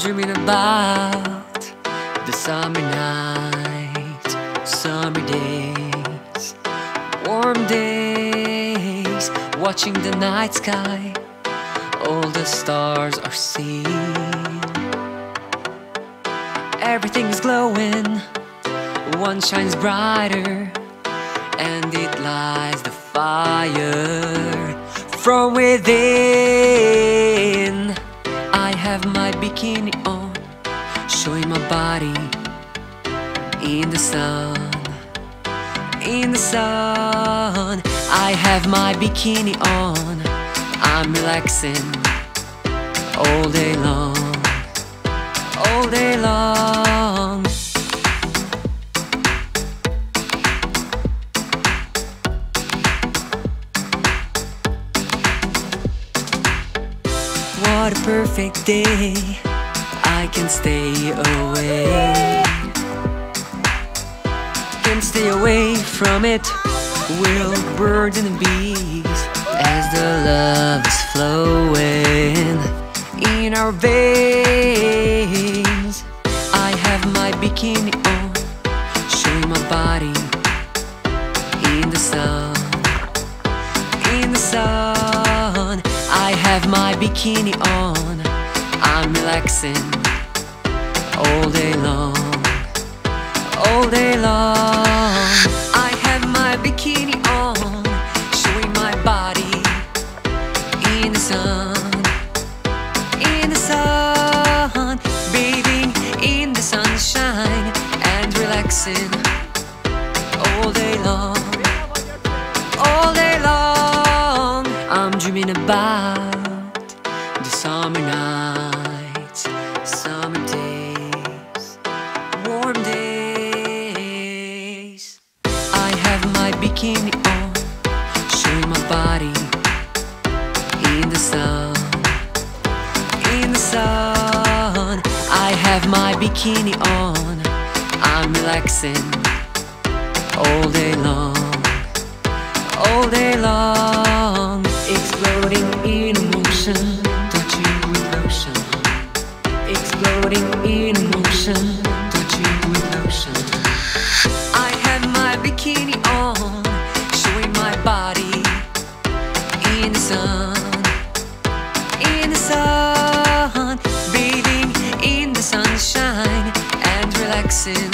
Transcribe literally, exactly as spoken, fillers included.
dreaming about the summer nights, summer days, warm days, watching the night sky. All the stars are seen, everything is glowing, one shines brighter, and it lights the fire from within. I have my bikini on, showing my body in the sun, in the sun. I have my bikini on, I'm relaxing all day long, all day long. What a perfect day, I can stay away, can stay away from it. We'll birds and bees as the love is flowing in our veins. I have my bikini on, showing my body in the sun, in the sun. I have my bikini on, I'm relaxing all day long, all day long. I have my bikini on, showing my body in the sun, in the sun, bathing in the sunshine and relaxing all day long, all day long. I'm dreaming about the summer nights, summer days, warm days. I have my bikini on, showing my body in the sun, in the sun. I have my bikini on, I'm relaxing all day long, all day long. Exploding in emotion, touching with lotion. Exploding in emotion, touching with lotion. I have my bikini on, showing my body in the sun, in the sun, bathing in the sunshine and relaxing